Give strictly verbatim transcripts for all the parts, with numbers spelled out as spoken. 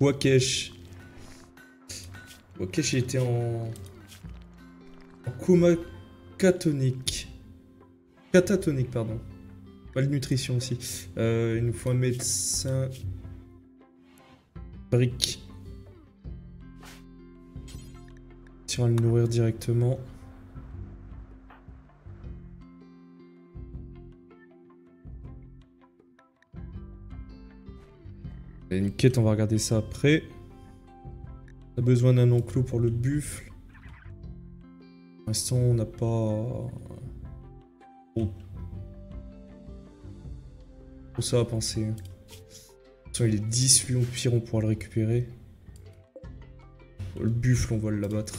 Wakesh. Wakesh était en... en coma catatonique. Catatonique, pardon. Malnutrition aussi. Euh, il nous faut un médecin. Brick. Si on va le nourrir directement. Il y a une quête, on va regarder ça après. On a besoin d'un enclos pour le buffle. Pour l'instant, on n'a pas... Oh. Pour ça à penser. Attention, il est dix, lui, au pire, on pourra le récupérer. Le buffle, on va l'abattre.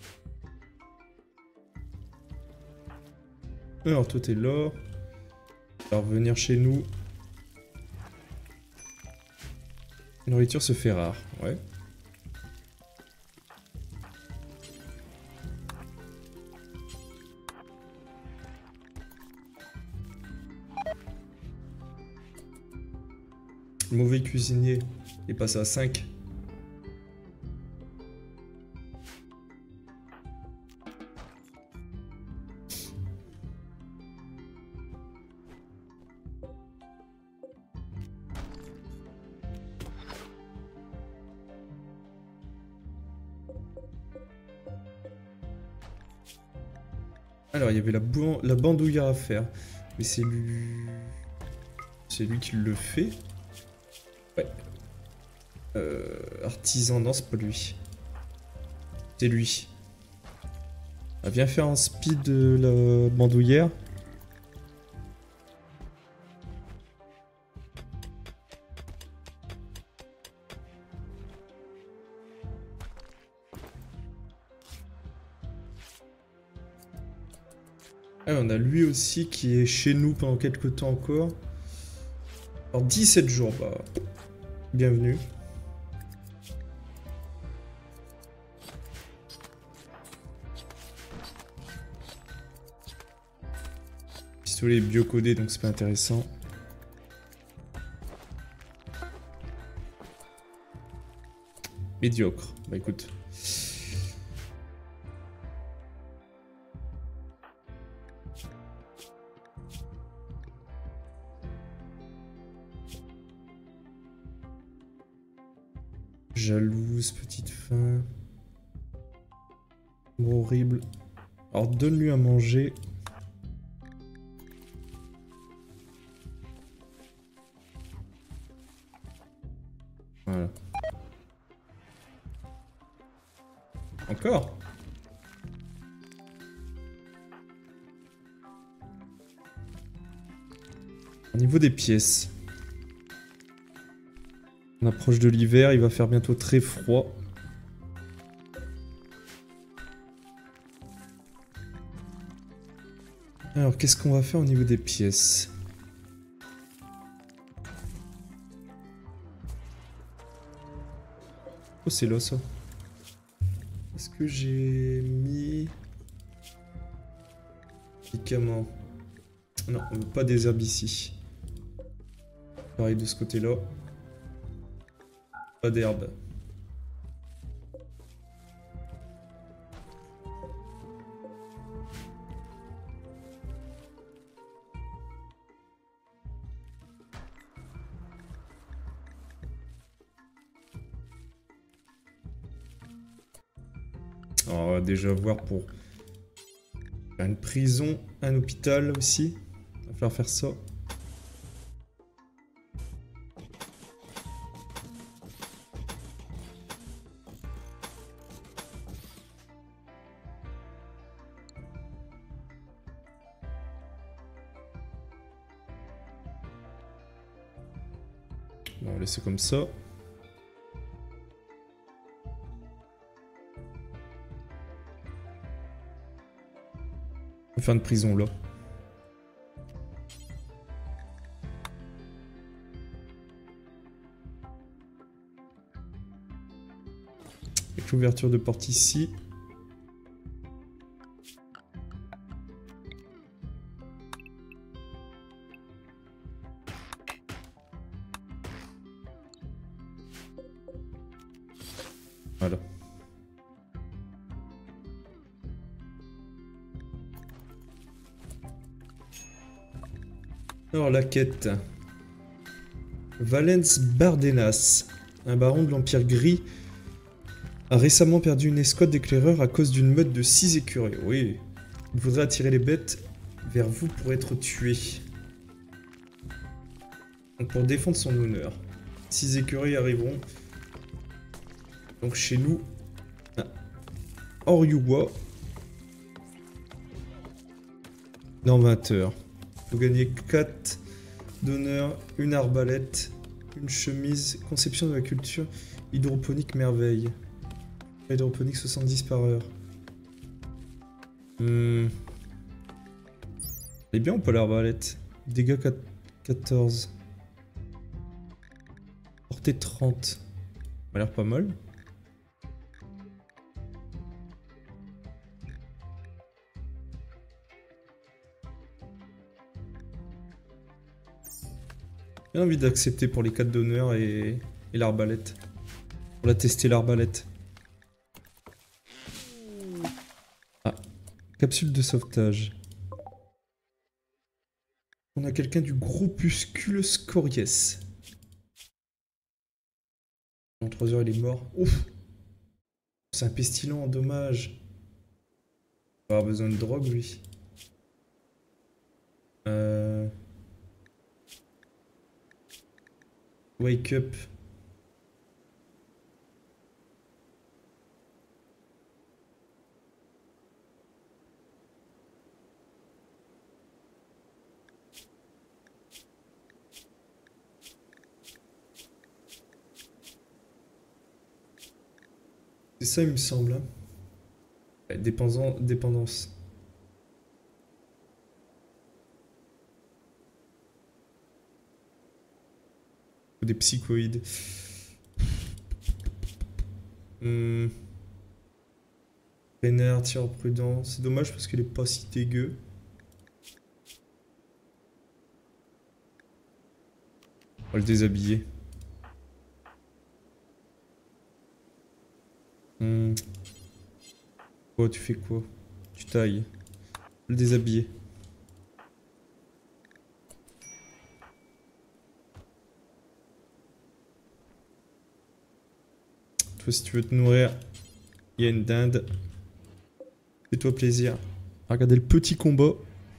Alors, toi, t'es là. On va revenir chez nous. La nourriture se fait rare, ouais. Le mauvais cuisinier est passé à cinq. Alors, il y avait la, la bandoulière à faire. Mais c'est lui... C'est lui qui le fait. Ouais. Euh, artisan, non, c'est pas lui. C'est lui. Ah, viens faire un speed de la bandoulière. Ah, on a lui aussi qui est chez nous pendant quelques temps encore. Alors dix-sept jours, bah... Bienvenue. Pistolet biocodé, donc c'est pas intéressant. Médiocre. Bah écoute. Jalouse, petite faim. Horrible. Alors donne-lui à manger. Voilà. Encore? Au niveau des pièces. On approche de l'hiver, il va faire bientôt très froid. Alors, qu'est-ce qu'on va faire au niveau des pièces? Oh, c'est là, ça. Est-ce que j'ai mis... médicaments? Non, on veut pas des herbes ici. Pareil de ce côté-là. Pas d'herbe. Alors, on va déjà voir pour faire une prison, un hôpital aussi. Il va falloir faire ça. On va laisser comme ça. On va faire une prison là. Avec l'ouverture de porte ici. Voilà. Alors la quête. Valens Bardenas, un baron de l'Empire Gris, a récemment perdu une escouade d'éclaireurs à cause d'une meute de six écureuils. Oui. Il voudrait attirer les bêtes vers vous pour être tués. Donc pour défendre son honneur. Six écureuils arriveront donc chez nous à Oryuwa dans vingt heures. Il faut gagner quatre d'honneur, une arbalète, une chemise, conception de la culture hydroponique merveille. Hydroponique soixante-dix par heure. Hmm. Elle est bien ou pas l'arbalète? Dégâts quatorze. Portée trente. Ça a l'air pas mal. J'ai envie d'accepter pour les quatre d'honneur et, et l'arbalète. Pour la tester l'arbalète. Ah. Capsule de sauvetage. On a quelqu'un du groupuscule Scories. En trois heures il est mort. Ouf. C'est un pestilent, dommage. Il va avoir besoin de drogue lui. Euh... Wake up. C'est ça, il me semble. Hein. Ouais, dépendant, dépendance. Ou des psychoïdes. Hmm. Vénère, tir prudent. C'est dommage parce qu'il est pas si dégueu. On va le déshabiller. Hmm. Oh, tu fais quoi? Tu tailles. Le déshabiller. Toi, si tu veux te nourrir, il y a une dinde. Fais-toi plaisir. Regardez le petit combat.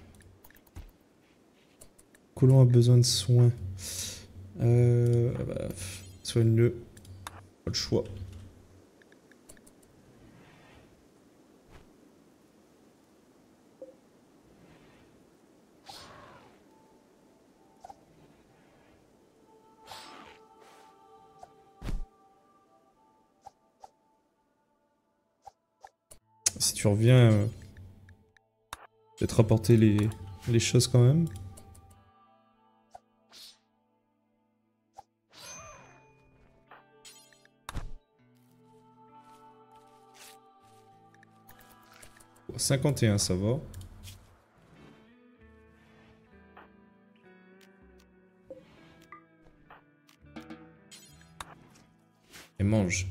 Colon a besoin de soins. Euh, bah, soigne-le. Pas le choix. Si tu reviens, euh, peut-être rapporter les, les choses quand même. cinquante et un, ça va. Et mange.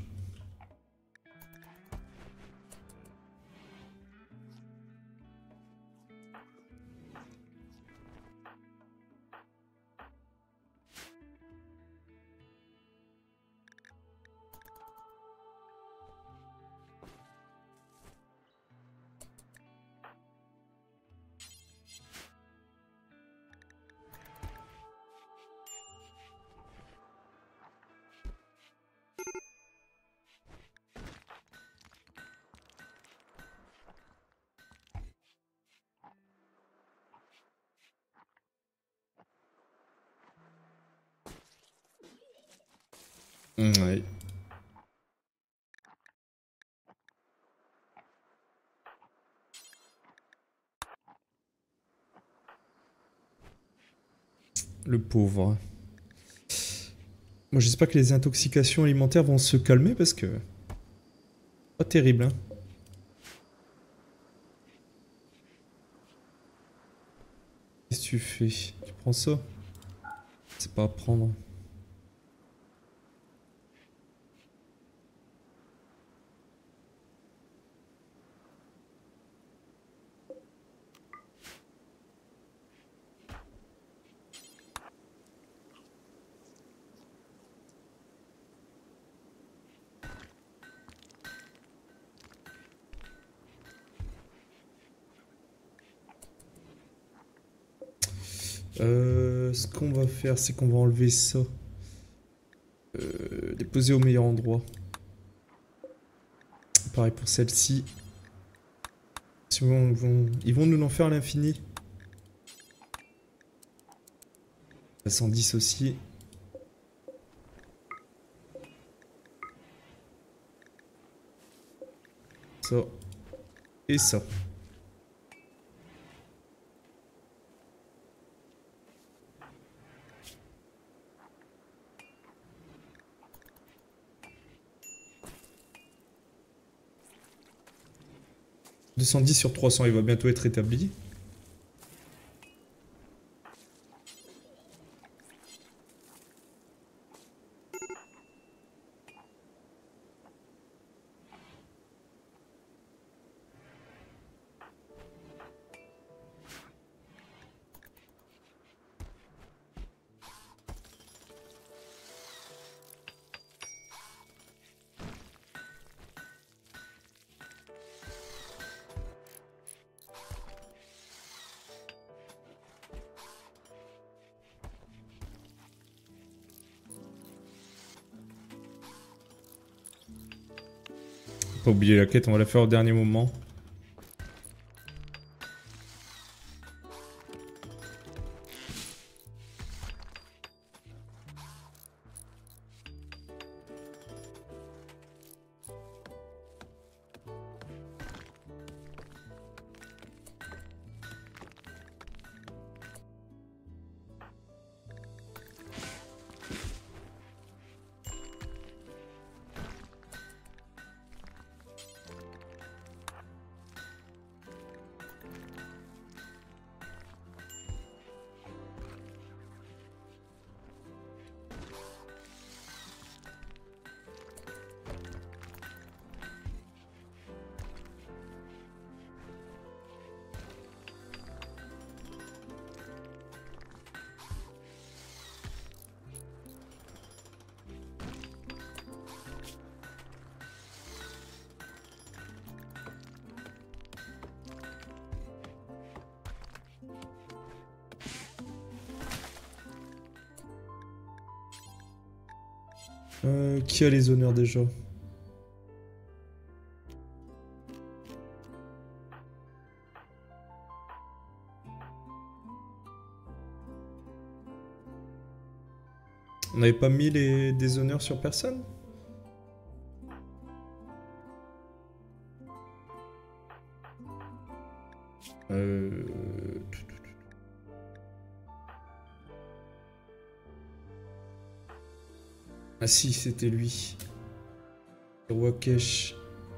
Ouais. Le pauvre. Moi j'espère que les intoxications alimentaires vont se calmer parce que... Pas terrible, hein. Qu'est-ce que tu fais? Tu prends ça? C'est pas à prendre. Euh, ce qu'on va faire, c'est qu'on va enlever ça. Euh, déposer au meilleur endroit. Pareil pour celle-ci. Si vont, vont, ils vont nous en faire à l'infini. cent dix aussi. Ça. Et ça. deux cent dix sur trois cents, il va bientôt être établi. Pas oublier la quête, on va la faire au dernier moment. Euh, qui a les honneurs déjà? On n'avait pas mis les, des honneurs sur personne? Euh... Ah si, c'était lui. Wakesh.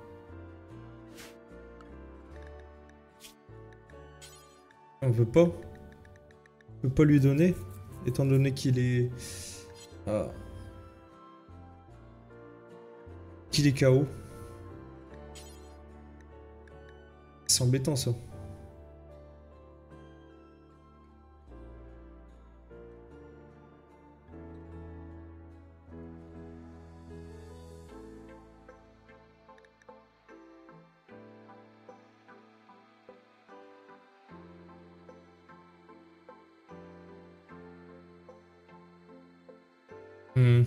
On veut pas. On peut pas lui donner, étant donné qu'il est... Ah. Qu'il est K O. C'est embêtant ça. Hmm.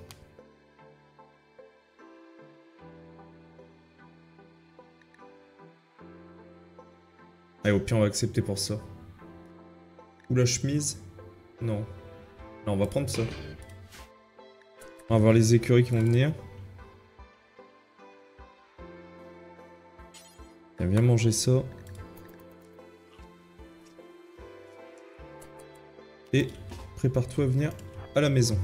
Allez, au pire, on va accepter pour ça. Ou la chemise? Non. Non, on va prendre ça. On va voir les écuries qui vont venir. Viens, viens manger ça. Et prépare-toi à venir à la maison.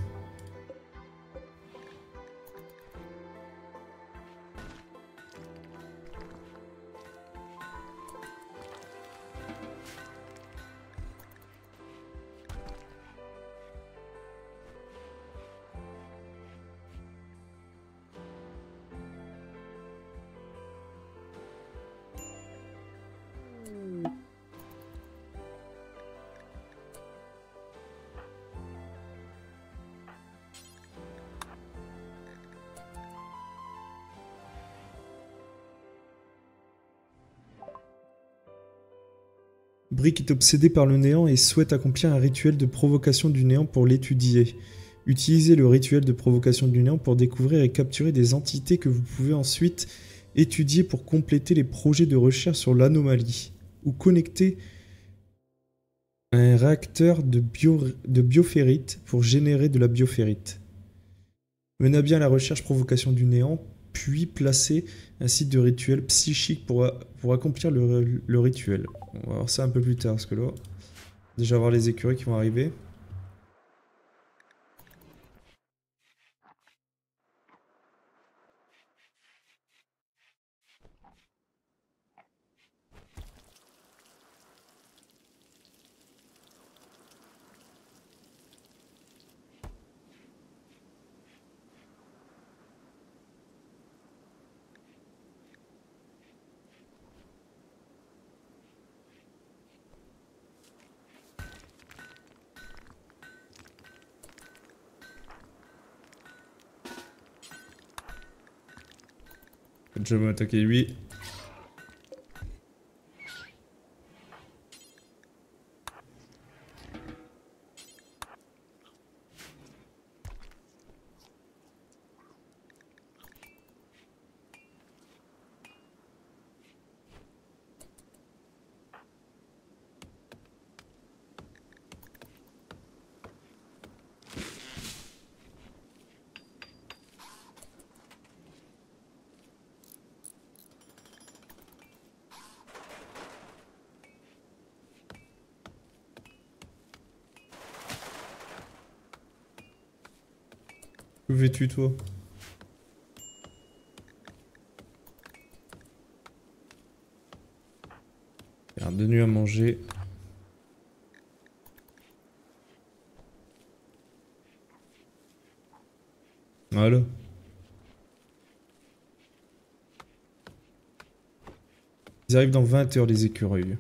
Brick est obsédé par le néant et souhaite accomplir un rituel de provocation du néant pour l'étudier. Utilisez le rituel de provocation du néant pour découvrir et capturer des entités que vous pouvez ensuite étudier pour compléter les projets de recherche sur l'anomalie. Ou connecter un réacteur de, bio, de bioferrite pour générer de la bioferrite. Menez à bien la recherche provocation du néant, puis placez un site de rituel psychique pour, pour accomplir le, le rituel. On va voir ça un peu plus tard, parce que là, déjà voir les écureuils qui vont arriver. Je vais m'attaquer lui. Que fais-tu, toi? Faire deux nuits à manger. Voilà. Ils arrivent dans vingt heures, les écureuils.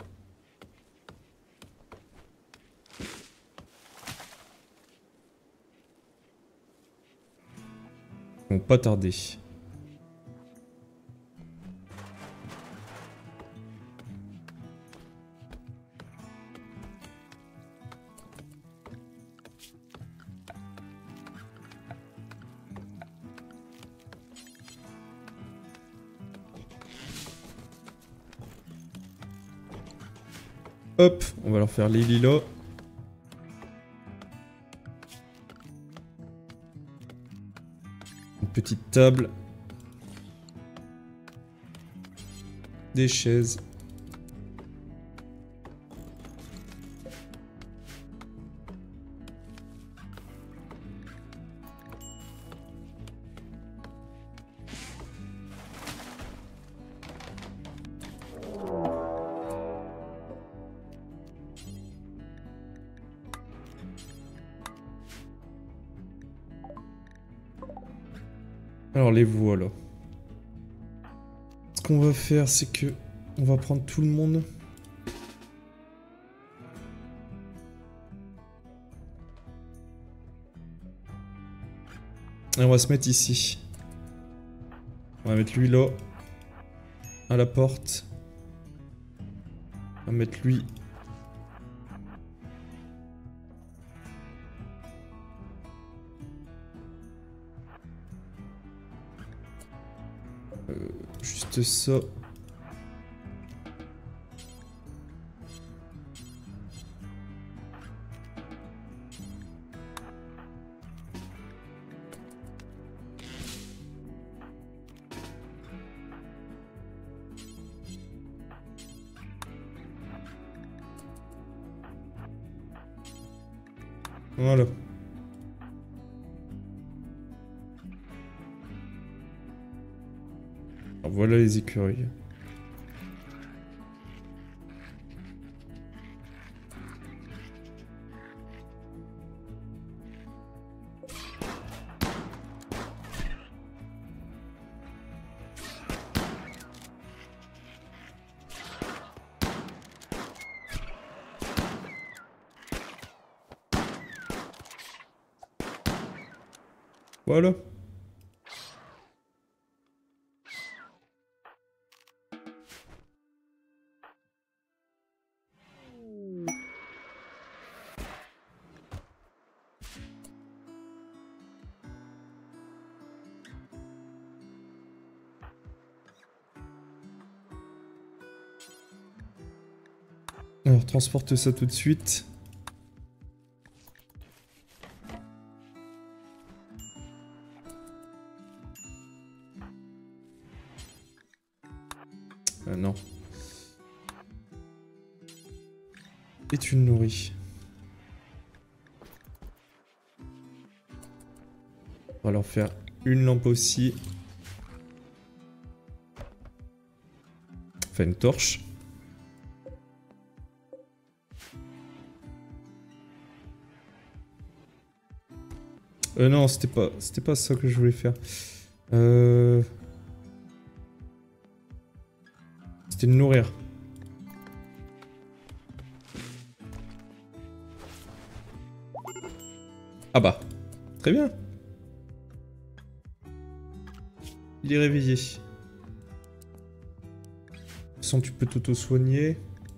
Ils vont pas tarder. Hop, on va leur faire les lilas. Une petite table. Des chaises. Alors les voilà. Ce qu'on va faire, c'est que on va prendre tout le monde. Et on va se mettre ici. On va mettre lui là. À la porte. On va mettre lui. Euh, juste ça. Voilà. Alors voilà les écureuils. Voilà. Alors transporte ça tout de suite. Ah non. Et tu le nourris. On va leur faire une lampe aussi. Enfin une torche. Euh non, c'était pas, c'était pas ça que je voulais faire. Euh... C'était de nourrir. Ah bah, très bien. Il est réveillé. De toute façon, tu peux t'auto-soigner.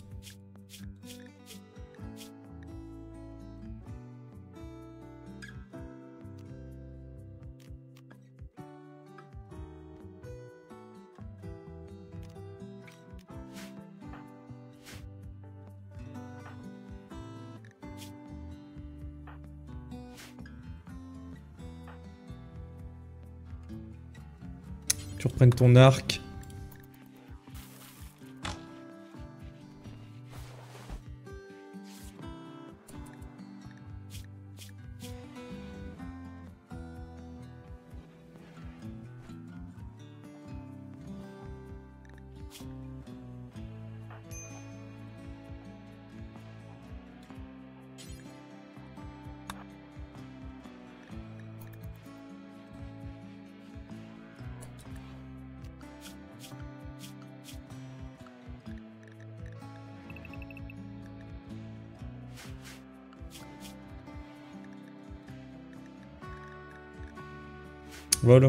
Tu reprennes ton arc. Voilà.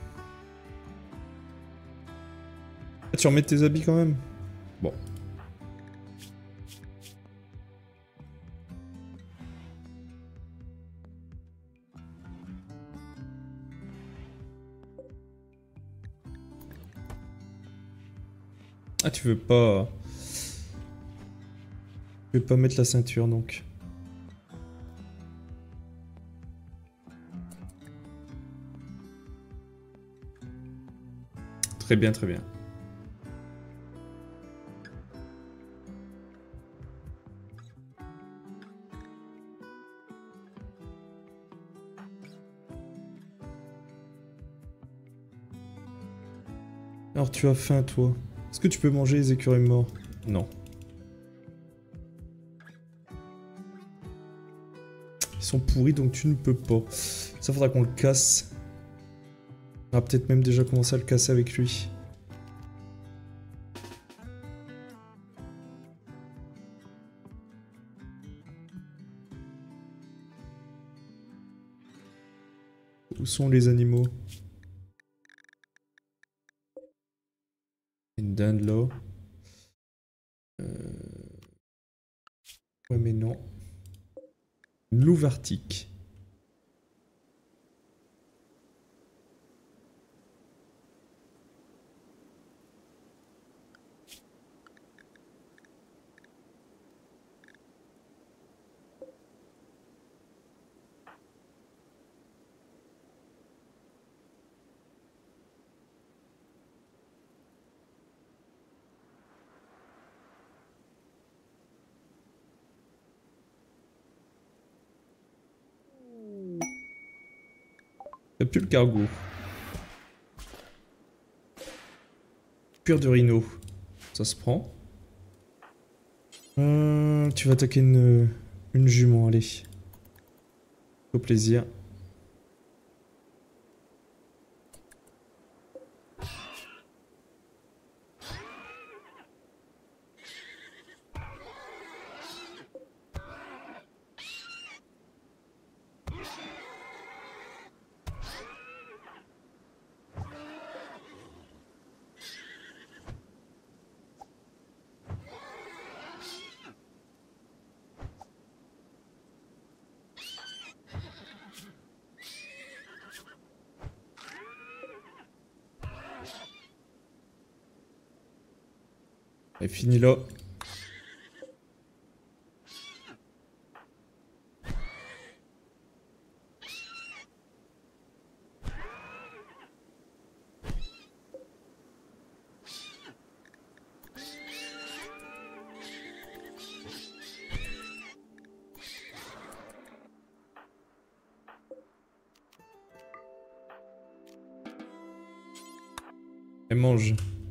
Ah, tu remets tes habits quand même? Bon. Ah, tu veux pas... Tu veux pas mettre la ceinture, donc. Très bien, très bien. Alors, tu as faim, toi. Est-ce que tu peux manger les écureuils morts? Non. Ils sont pourris, donc tu ne peux pas. Ça, faudra qu'on le casse. On va peut-être même déjà commencer à le casser avec lui. Où sont les animaux? Une dinde là. Euh... Ouais mais non. Une louve arctique. Y'a plus le cargo. Pure de rhino. Ça se prend. Euh, tu vas attaquer une, une jument, allez. Au plaisir. Et fini là. Et mange.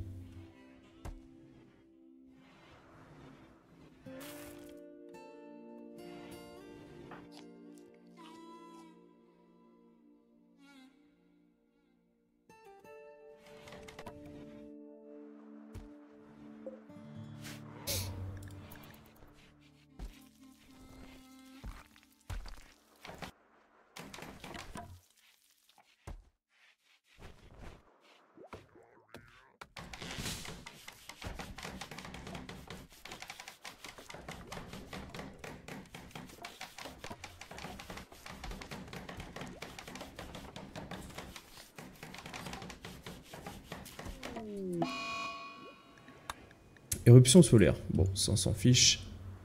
Éruption solaire. Bon, ça on s'en fiche.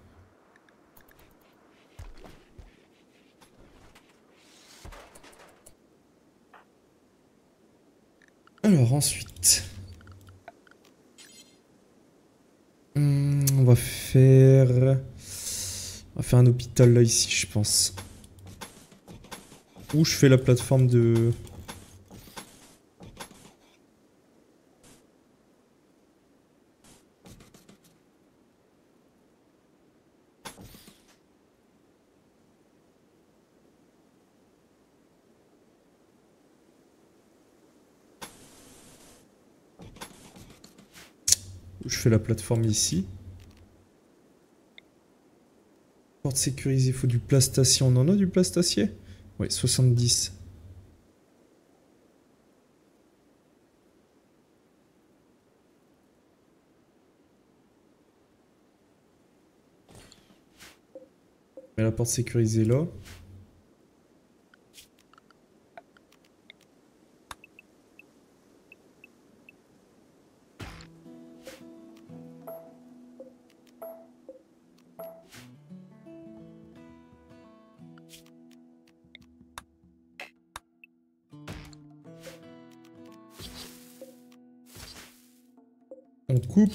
Alors ensuite... Hum, on va faire... On va faire un hôpital là ici, je pense. Où je fais la plateforme de... Je fais la plateforme ici. Porte sécurisée, il faut du plastacier. On en a du plastacier? Oui, soixante-dix. Mais la porte sécurisée là. On coupe.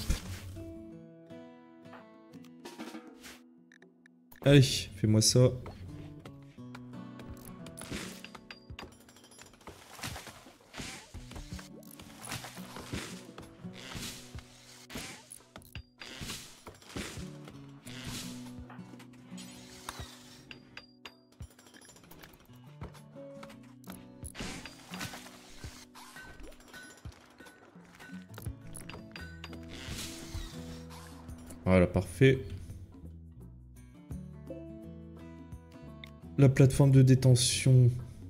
Allez, fais-moi ça. Voilà, parfait. La plateforme de détention.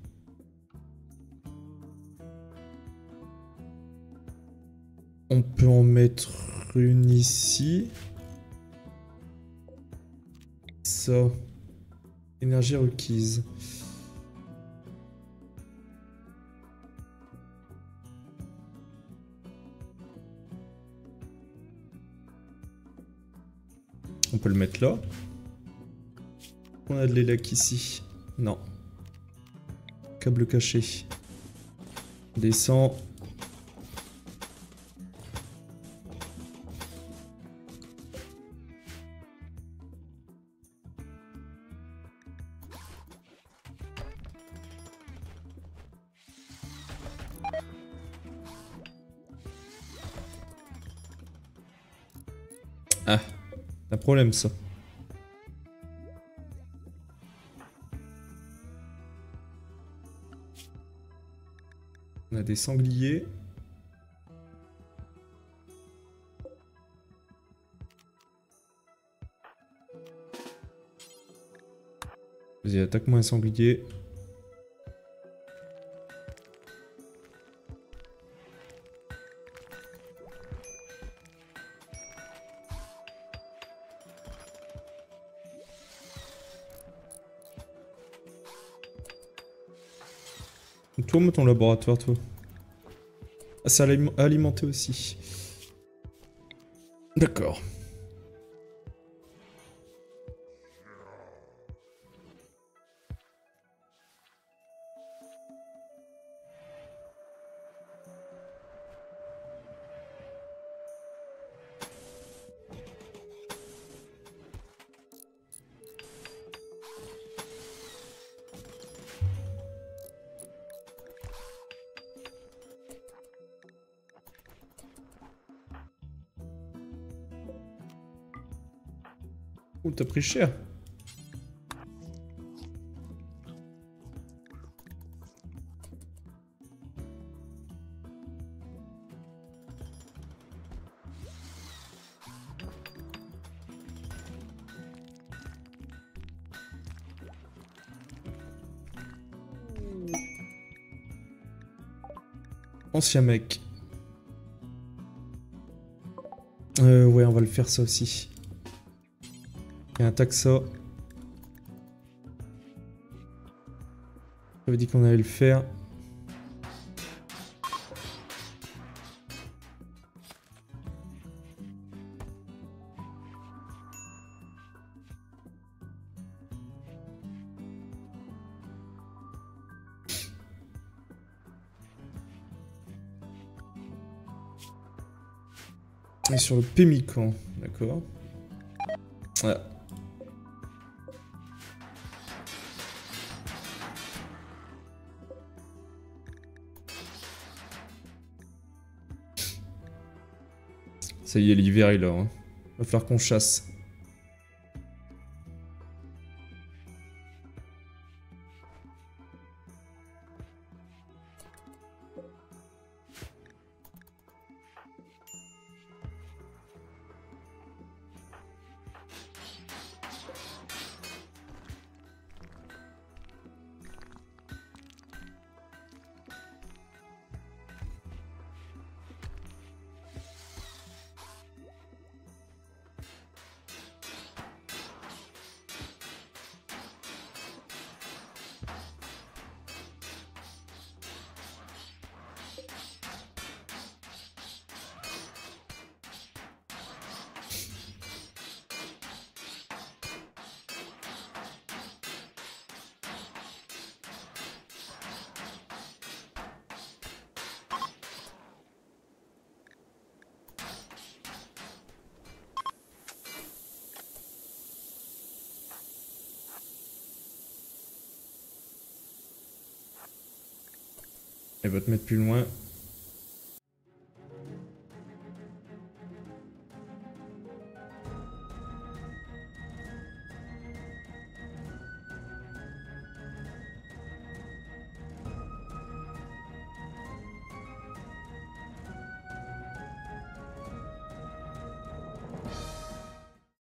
On peut en mettre une ici. Ça. Énergie requise. On peut le mettre là. On a de l'élac ici. Non. Câble caché. Descend. Ah, un problème ça. On a des sangliers. Vas-y, attaque-moi un sanglier. Toi, moi, ton laboratoire, toi. Ah, c'est alim- alimenté aussi. D'accord. Oh, t'as pris cher. Ancien mec. Euh, ouais, on va le faire ça aussi. Il y a un taxa. J'avais dit qu'on allait le faire. Et sur le Pémican, d'accord. Voilà. Ça y est, l'hiver est là. Hein. Va falloir qu'on chasse. Elle va te mettre plus loin.